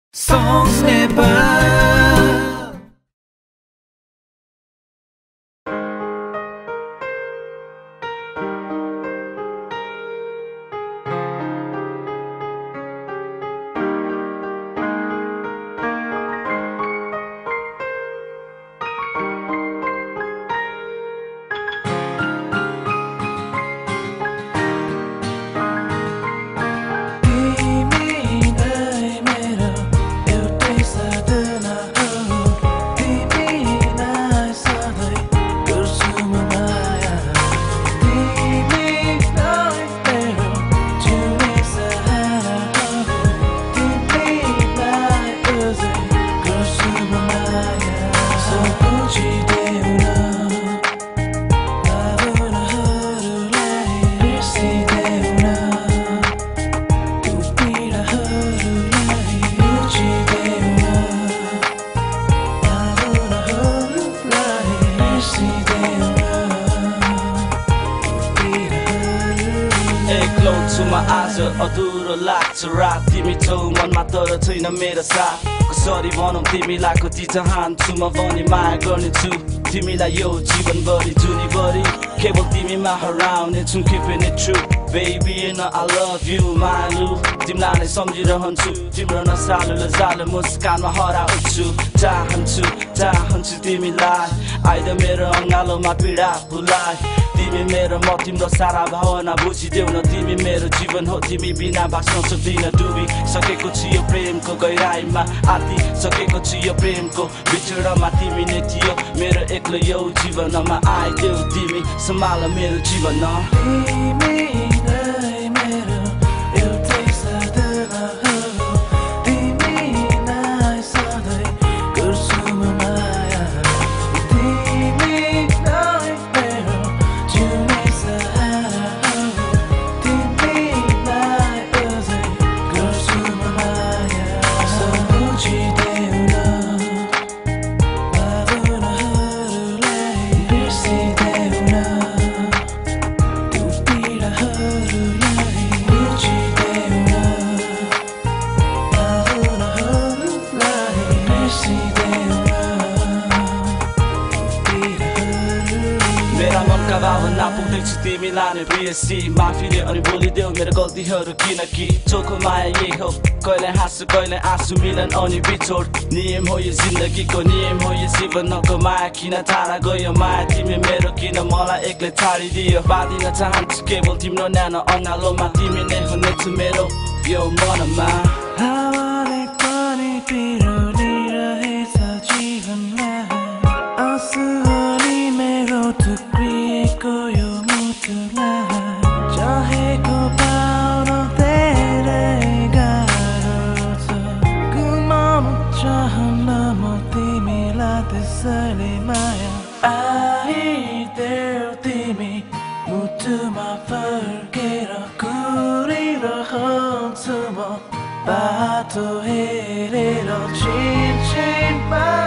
Songs Nepal. Eklo to my ajhai adhuro laagcha raat Timi chau manma तर छैन मेरो साथ कसरी भनौं तिमीलाई कति चाहन्छु म भनी माया गर्नेछु तिमीलाई यो जीवनभरि जुनीभरि केवल तिमीमा हराउने छु keeping it true baby and I love you मायालु तिमीलाई नै सम्झिरहन्छु तिम्रो नसालु लजालु मुस्कानमा हराउँछु चाहन्छु तिमीलाई आइद मेरो अङ्गालोमा पीडा भुलाइ तिमी मेरो म तिम्रो सारा भावना बुझिदेउन तिमी मेरो जीवन हो तिमी बिना बाँच्न सक्दिन डुबी सकेको छु यो प्रेमको गहिराईमा आति सकेको छु यो प्रेमको बिछोडमा तिमी नै थियो मेरो एक्लो यो जीवनमा आइदेऊ तिमी सम्हाल मेरो जीवन तिमीलाई मेरो एउटै sadhana हो तिमीलाई सधैँ गर्छु म माया तिमीलाई मेरो जिउने sahara हो तिमीलाई अझै गर्छु म माया Bujhideuna भावनाहरूलाई बिर्सिदेउन मेरा मनका भावना पुग्दैछु तिमीलाई नै बिर्सी माफीले अनि बोलिदेऊ मेरो गल्तीहरू किनकि चोखो माया यही हो कहिले हाँसु कहिले आँसु मिलन अनि बिछोड नियम हो यो जिन्दगीको नियम हो यो जीवनको माया किन टाढा गयो माया तिमी मेरो किन मलाई एक्लै छाडिदियो बाँधिन चाहन्छु केवल तिम्रो न्यानो अँगालोमा तिमी नै हुनेछु मेरो यो मनमा हावाले पनि पिरोलिरहेछ जीवनलाई आँसु अनि मेरो थुप्रिएको यो मुटुलाई चाहेको पाउन धेरै गाह्रो छ गुमाउनु चाहन्न म तिमीलाई त्यसैले माया आइदेऊ तिमी मुटुमा फर्केर कुरिरहन्छु म बाटो हेरेर छिन छिनमा